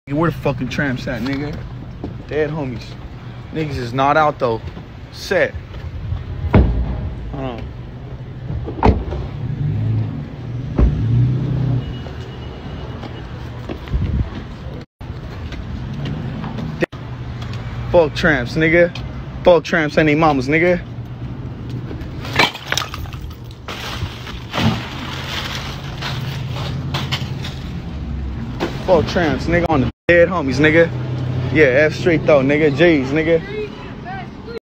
Where the fucking tramps at, nigga? Dead homies. Niggas is not out though. Set. Hold on. Fuck tramps, nigga. Fuck tramps and they mamas, nigga. Fuck tramps, nigga, on the dead homies, nigga. Yeah, F straight though, nigga. J's, nigga.